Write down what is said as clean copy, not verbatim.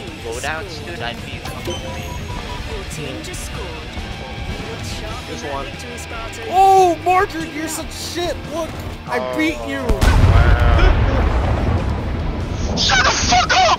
loadouts, dude, I'd be fucking amazing. Your team just scored. Just one. Victory, Spartans. Oh, Margaret, you're such shit. Look, I beat you. Wow. Shut the fuck up!